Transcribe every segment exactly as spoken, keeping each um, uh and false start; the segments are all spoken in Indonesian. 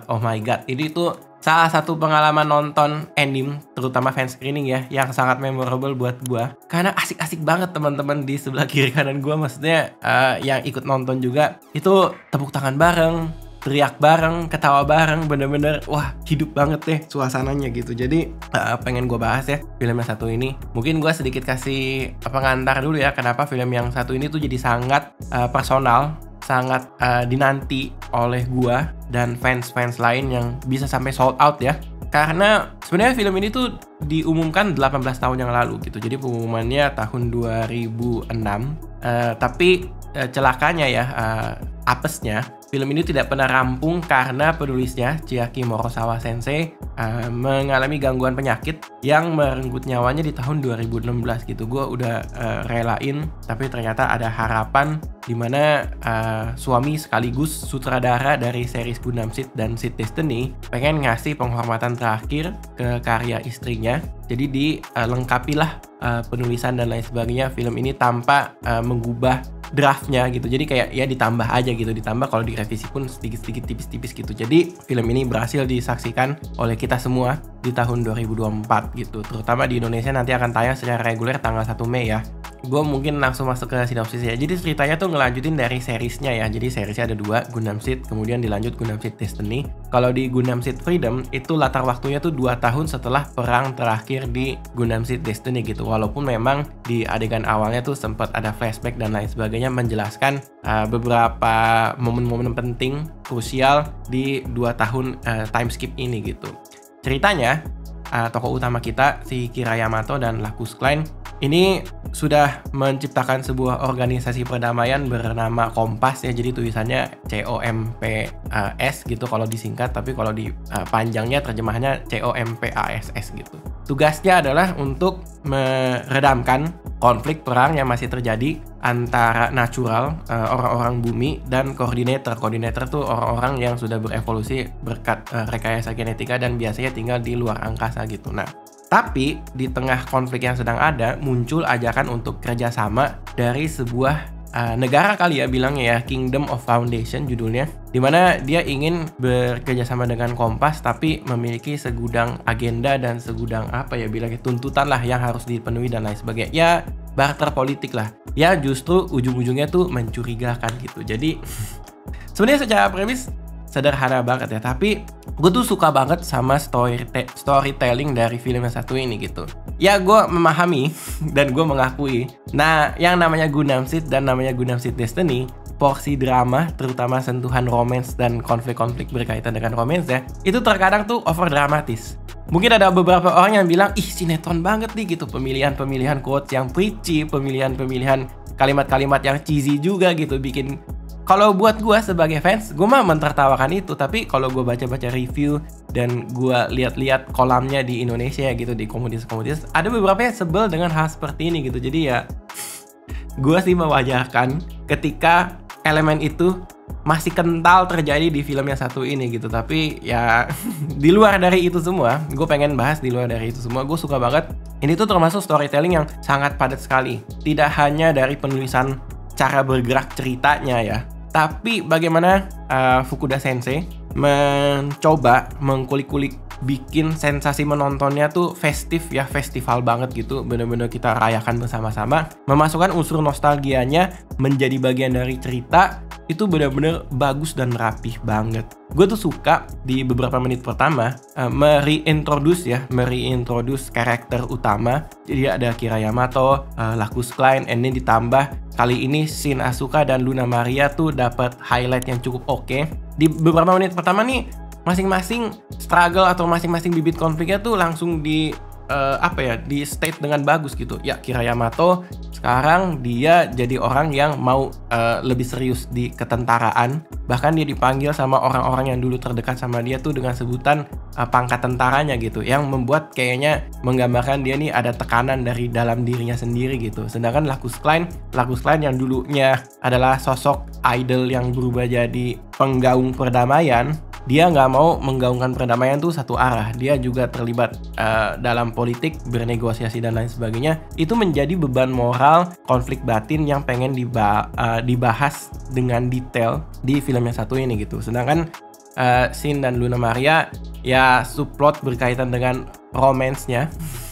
Oh my god, ini tuh salah satu pengalaman nonton anime, terutama fan screening ya, yang sangat memorable buat gua. Karena asik-asik banget teman-teman di sebelah kiri kanan gua, maksudnya uh, yang ikut nonton juga itu tepuk tangan bareng, teriak bareng, ketawa bareng, bener-bener wah hidup banget deh suasananya gitu. Jadi uh, pengen gue bahas ya film yang satu ini. Mungkin gue sedikit kasih pengantar dulu ya, kenapa film yang satu ini tuh jadi sangat uh, personal, sangat uh, dinanti oleh gue dan fans-fans lain yang bisa sampai sold out ya. Karena sebenarnya film ini tuh diumumkan delapan belas tahun yang lalu gitu. Jadi pengumumannya tahun dua ribu enam. Uh, tapi uh, celakanya ya, uh, apesnya, film ini tidak pernah rampung karena penulisnya, Chiaki Morosawa Sensei, uh, mengalami gangguan penyakit yang merenggut nyawanya di tahun dua ribu enam belas gitu. Gue udah uh, relain, tapi ternyata ada harapan di mana uh, suami sekaligus sutradara dari series Gundam Seed dan Seed Destiny pengen ngasih penghormatan terakhir ke karya istrinya. Jadi dilengkapilah uh, penulisan dan lain sebagainya film ini tanpa uh, mengubah draftnya gitu. Jadi kayak ya ditambah aja gitu, ditambah kalau direvisi pun sedikit-sedikit tipis-tipis gitu. Jadi film ini berhasil disaksikan oleh kita semua di tahun dua ribu dua puluh empat gitu. Terutama di Indonesia nanti akan tayang secara reguler tanggal satu Mei ya. Gue mungkin langsung masuk ke sinopsis ya. Jadi ceritanya tuh ngelanjutin dari seriesnya ya. Jadi seriesnya ada dua, Gundam Seed, kemudian dilanjut Gundam Seed Destiny. Kalau di Gundam Seed Freedom itu latar waktunya tuh dua tahun setelah perang terakhir di Gundam Seed Destiny gitu. Walaupun memang di adegan awalnya tuh sempat ada flashback dan lain sebagainya menjelaskan uh, beberapa momen-momen penting krusial di dua tahun uh, time skip ini gitu. Ceritanya uh, tokoh utama kita si Kira Yamato dan Lacus Clan ini sudah menciptakan sebuah organisasi perdamaian bernama Kompas ya. Jadi tulisannya C O M P S gitu kalau disingkat, tapi kalau di uh, panjangnya terjemahannya C O M P A S S gitu. Tugasnya adalah untuk meredamkan konflik perang yang masih terjadi antara natural, uh, orang-orang bumi, dan koordinator. Koordinator tuh orang-orang yang sudah berevolusi berkat uh, rekayasa genetika dan biasanya tinggal di luar angkasa gitu. Nah, tapi di tengah konflik yang sedang ada, muncul ajakan untuk kerjasama dari sebuah uh, negara kali ya bilangnya ya, Kingdom of Foundation judulnya, dimana dia ingin bekerjasama dengan Kompas tapi memiliki segudang agenda dan segudang apa ya bilangnya tuntutan lah yang harus dipenuhi dan lain sebagainya. Ya barter politik lah. Ya justru ujung-ujungnya tuh mencurigakan gitu. Jadi sebenarnya secara premis sederhana banget ya, tapi gue tuh suka banget sama story storytelling dari film yang satu ini gitu. Ya gue memahami dan gue mengakui, nah yang namanya Gundam Seed dan namanya Gundam Seed Destiny, porsi drama, terutama sentuhan romance dan konflik-konflik berkaitan dengan romance ya, itu terkadang tuh over dramatis. Mungkin ada beberapa orang yang bilang, ih sinetron banget nih gitu, pemilihan-pemilihan quotes yang preachy, pemilihan-pemilihan kalimat-kalimat yang cheesy juga gitu, bikin. Kalau buat gue sebagai fans, gue mah mentertawakan itu. Tapi kalau gue baca-baca review dan gue lihat-lihat kolamnya di Indonesia gitu, di komunitas-komunitas, ada beberapa yang sebel dengan hal seperti ini gitu. Jadi ya, gue sih mewajarkan ketika elemen itu masih kental terjadi di film yang satu ini gitu. Tapi ya, di luar dari itu semua, gue pengen bahas di luar dari itu semua. Gue suka banget. Ini tuh termasuk storytelling yang sangat padat sekali. Tidak hanya dari penulisan cara bergerak ceritanya ya, tapi bagaimana uh, Fukuda Sensei mencoba mengkulik-kulik bikin sensasi menontonnya tuh festif ya, festival banget gitu. Bener-bener kita rayakan bersama-sama, memasukkan unsur nostalgianya menjadi bagian dari cerita. Itu bener-bener bagus dan rapih banget. Gue tuh suka di beberapa menit pertama uh, mereintroduce ya, mereintroduce karakter utama. Jadi ada Kira Yamato, uh, Lacus Clan, and then ditambah kali ini Shin Asuka dan Luna Maria tuh dapat highlight yang cukup oke. Okay. Di beberapa menit pertama nih, masing-masing struggle atau masing-masing bibit konfliknya tuh langsung di uh, apa ya, di state dengan bagus gitu. Ya, Kira Yamato sekarang dia jadi orang yang mau uh, lebih serius di ketentaraan. Bahkan dia dipanggil sama orang-orang yang dulu terdekat sama dia tuh dengan sebutan uh, pangkat tentaranya gitu, yang membuat kayaknya menggambarkan dia nih ada tekanan dari dalam dirinya sendiri gitu. Sedangkan Lacus Clan, Lacus Clan yang dulunya adalah sosok idol yang berubah jadi penggaung perdamaian, dia nggak mau menggaungkan perdamaian tuh satu arah. Dia juga terlibat uh, dalam politik, bernegosiasi dan lain sebagainya. Itu menjadi beban moral, konflik batin yang pengen diba uh, dibahas dengan detail di film yang satu ini gitu. Sedangkan uh, Shin dan Luna Maria ya subplot berkaitan dengan romance-nya.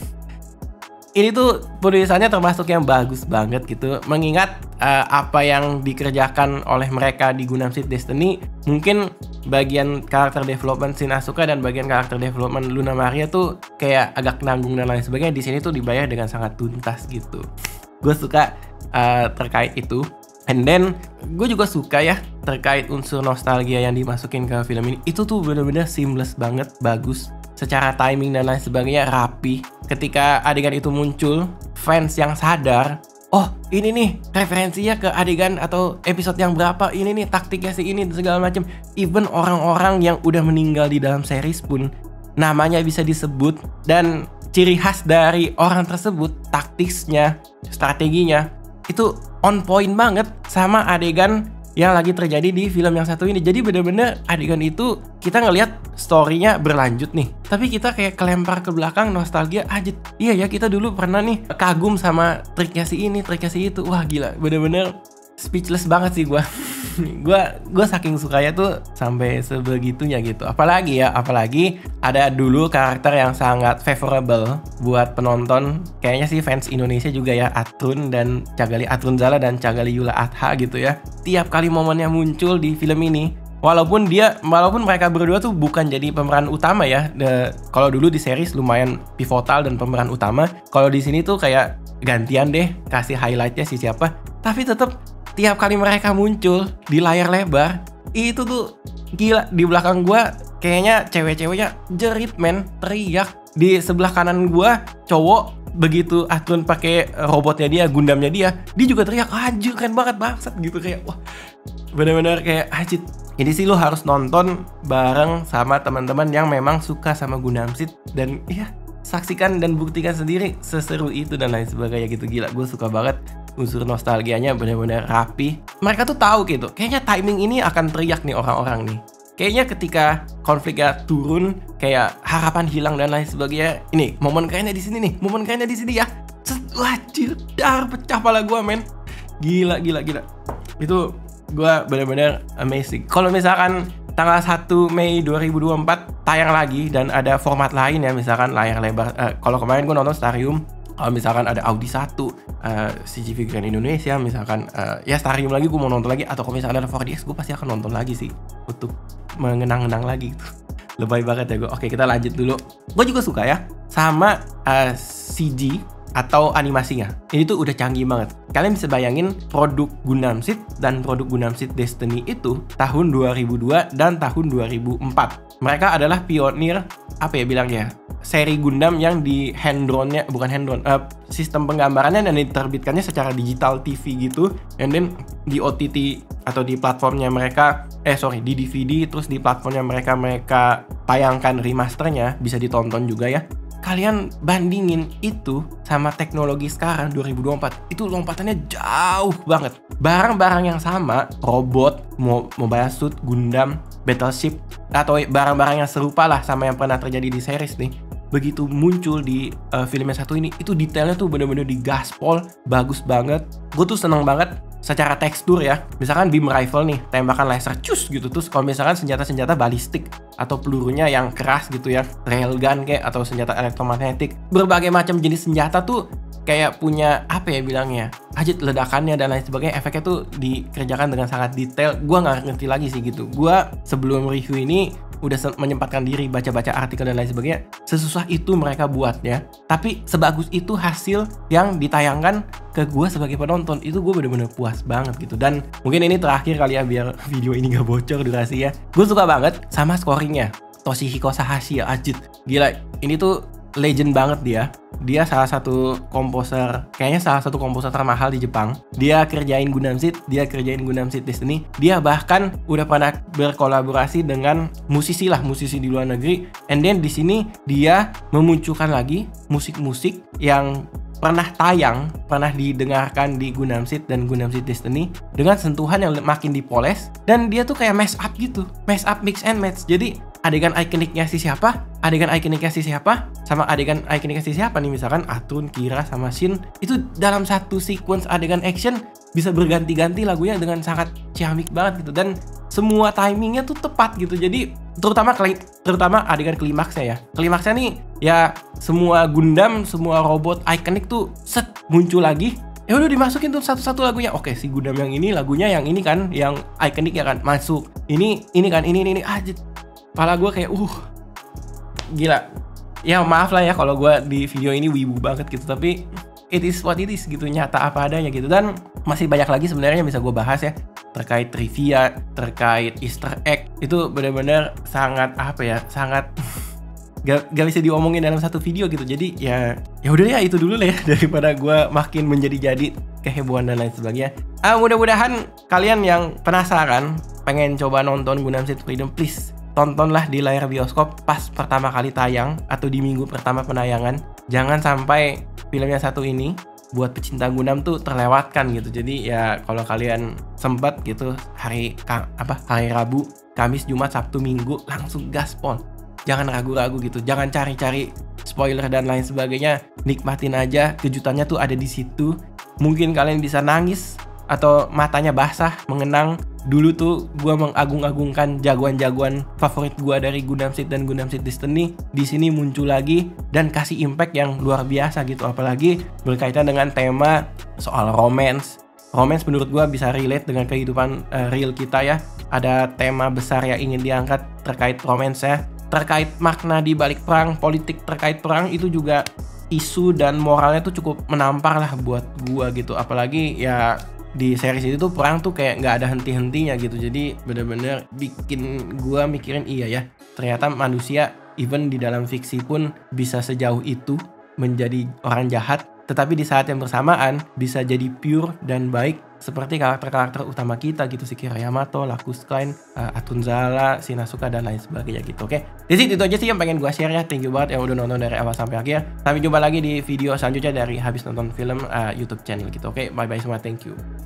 Ini tuh penulisannya termasuk yang bagus banget gitu, mengingat uh, apa yang dikerjakan oleh mereka di Gundam Seed Destiny. Mungkin bagian karakter development Shin Asuka dan bagian karakter development Luna Maria tuh kayak agak nanggung dan lain sebagainya. Di sini tuh dibayar dengan sangat tuntas gitu. Gue suka uh, terkait itu. And then gue juga suka ya terkait unsur nostalgia yang dimasukin ke film ini. Itu tuh bener-bener seamless banget, bagus. Secara timing dan lain sebagainya rapi. Ketika adegan itu muncul, fans yang sadar, oh ini nih referensinya ke adegan atau episode yang berapa, ini nih taktiknya si ini segala macam. Even orang-orang yang udah meninggal di dalam series pun namanya bisa disebut, dan ciri khas dari orang tersebut, taktiknya, strateginya itu on point banget sama adegan yang lagi terjadi di film yang satu ini. Jadi bener-bener adegan itu kita ngelihat story-nya berlanjut nih, tapi kita kayak kelempar ke belakang, nostalgia aja. Iya ya, kita dulu pernah nih kagum sama triknya si ini, triknya si itu. Wah gila, bener-bener speechless banget sih gue. gue gue saking sukanya tuh sampai sebegitunya gitu. Apalagi ya, apalagi ada dulu karakter yang sangat favorable buat penonton. Kayaknya sih fans Indonesia juga ya, Atrun dan Cagali Atrun Zala dan Cagali Yula Adha gitu ya. Tiap kali momennya muncul di film ini, walaupun dia, walaupun mereka berdua tuh bukan jadi pemeran utama ya. Kalau dulu di series lumayan pivotal dan pemeran utama. Kalau di sini tuh kayak gantian deh, kasih highlightnya si siapa. Tapi tetap tiap kali mereka muncul di layar lebar, itu tuh gila. Di belakang gua kayaknya cewek-ceweknya jerit men, teriak. Di sebelah kanan gua cowok, begitu Atrun pakai robotnya dia, Gundamnya dia, dia juga teriak, anjir keren banget bangsat gitu. Kayak wah, bener-bener kayak anjir. Ini sih lo harus nonton bareng sama teman-teman yang memang suka sama Gundam Seed, dan iya, saksikan dan buktikan sendiri seseru itu dan lain sebagainya gitu. Gila, gue suka banget unsur nostalgianya, benar-benar rapi. Mereka tuh tahu gitu, kayaknya timing ini akan teriak nih orang-orang nih. Kayaknya ketika konfliknya turun, kayak harapan hilang dan lain sebagainya. Ini momen kerennya di sini nih, momen kerennya di sini ya. Wajir, dar pecah pala gue men. Gila, gila, gila. Itu gue benar-benar amazing. Kalau misalkan tanggal satu Mei dua ribu dua puluh empat tayang lagi dan ada format lain ya, misalkan layar lebar. Uh, kalau kemarin gue nonton Starium, kalau misalkan ada Audi satu, uh, C G V Grand Indonesia, misalkan uh, ya Starium lagi gue mau nonton lagi, atau kalau misalkan ada four D X gue pasti akan nonton lagi sih untuk mengenang-enang lagi gitu. Lebay banget ya gue. Oke, kita lanjut dulu. Gue juga suka ya sama uh, C G atau animasinya. Ini tuh udah canggih banget. Kalian bisa bayangin produk Gundam Seed dan produk Gundam Seed Destiny itu tahun dua ribu dua dan tahun dua ribu empat. Mereka adalah pionir, apa ya bilangnya, seri Gundam yang di hand-drawn-nya, bukan hand-drawn, uh, sistem penggambarannya dan diterbitkannya secara digital T V gitu, and then di O T T atau di platformnya mereka, eh sorry, di D V D, terus di platformnya mereka, mereka tayangkan remasternya, bisa ditonton juga ya. Kalian bandingin itu sama teknologi sekarang dua ribu dua puluh empat, itu lompatannya jauh banget. Barang-barang yang sama, robot, mobile suit, Gundam, battleship, atau barang-barang yang serupa lah sama yang pernah terjadi di series nih, begitu muncul di uh, film yang satu ini, itu detailnya tuh bener-bener digaspol, bagus banget. Gue tuh seneng banget secara tekstur ya. Misalkan beam rifle nih, tembakan laser cus gitu. Terus kalau misalkan senjata-senjata balistik atau pelurunya yang keras gitu ya, railgun kayak, atau senjata elektromagnetik, berbagai macam jenis senjata tuh kayak punya apa ya bilangnya, ajit ledakannya dan lain sebagainya, efeknya tuh dikerjakan dengan sangat detail. Gua nggak ngerti lagi sih gitu. Gua sebelum review ini udah menyempatkan diri baca-baca artikel dan lain sebagainya. Sesusah itu mereka buatnya, tapi sebagus itu hasil yang ditayangkan ke gue sebagai penonton. Itu gue bener-bener puas banget gitu. Dan mungkin ini terakhir kali ya, biar video ini gak bocor durasi ya. Gue suka banget sama scoringnya, Toshihiko Sahashi ya, ajit. Gila, ini tuh legend banget dia. Dia salah satu komposer, kayaknya salah satu komposer termahal di Jepang. Dia kerjain Gundam Seed, dia kerjain Gundam Seed Destiny. Dia bahkan udah pernah berkolaborasi dengan musisi lah, musisi di luar negeri. And then di sini dia memunculkan lagi musik-musik yang pernah tayang, pernah didengarkan di Gundam Seed dan Gundam Seed Destiny dengan sentuhan yang makin dipoles. Dan dia tuh kayak mash up gitu, mash up, mix and match. Jadi adegan ikoniknya si siapa, adegan ikoniknya si siapa, sama adegan ikoniknya si siapa nih, misalkan Atrun, Kira, sama Shin, itu dalam satu sequence adegan action bisa berganti-ganti lagunya dengan sangat ciamik banget gitu. Dan semua timingnya tuh tepat gitu. Jadi terutama terutama adegan klimaksnya ya. Klimaksnya nih ya semua Gundam, semua robot ikonik tuh set muncul lagi. Ya udah dimasukin tuh satu-satu lagunya. Oke, si Gundam yang ini lagunya yang ini kan, yang ikonik ya kan masuk. Ini ini kan ini ini, ini. Ah, kepala gue kayak uh gila. Ya maaf lah ya kalau gue di video ini wibu banget gitu, tapi it is what it is gitu, nyata apa adanya gitu. Dan masih banyak lagi sebenarnya yang bisa gue bahas ya, terkait trivia, terkait Easter egg. Itu benar-benar sangat apa ya, sangat gak, gak bisa diomongin dalam satu video gitu. Jadi ya ya udah ya itu dulu lah ya, daripada gue makin menjadi-jadi kehebohan dan lain sebagainya. Ah, mudah-mudahan kalian yang penasaran pengen coba nonton Gundam Seed Freedom, please tontonlah di layar bioskop pas pertama kali tayang atau di minggu pertama penayangan. Jangan sampai filmnya satu ini buat pecinta Gundam tuh terlewatkan gitu. Jadi ya kalau kalian sempat gitu hari apa hari Rabu, Kamis, Jumat, Sabtu, Minggu langsung gaspol. Jangan ragu-ragu gitu. Jangan cari-cari spoiler dan lain sebagainya. Nikmatin aja, kejutannya tuh ada di situ. Mungkin kalian bisa nangis atau matanya basah mengenang dulu tuh gue mengagung-agungkan jagoan-jagoan favorit gue dari Gundam Seed dan Gundam Seed Destiny di sini muncul lagi dan kasih impact yang luar biasa gitu. Apalagi berkaitan dengan tema soal romance. Romance menurut gue bisa relate dengan kehidupan uh, real kita ya. Ada tema besar yang ingin diangkat terkait romance ya, terkait makna di balik perang, politik terkait perang, itu juga isu dan moralnya tuh cukup menampar lah buat gue gitu. Apalagi ya di series itu tuh perang tuh kayak nggak ada henti-hentinya gitu. Jadi bener-bener bikin gua mikirin iya ya, ternyata manusia even di dalam fiksi pun bisa sejauh itu menjadi orang jahat, tetapi di saat yang bersamaan bisa jadi pure dan baik seperti karakter-karakter utama kita gitu, si Kira Yamato, Lacus Clan, uh, Atunzala, Shinasuka dan lain sebagainya gitu. Oke, jadi itu aja sih yang pengen gua share ya. Thank you banget yang udah nonton dari awal sampai akhir. Sampai jumpa lagi di video selanjutnya dari habis nonton film uh, YouTube channel gitu. Oke, bye bye semua, thank you.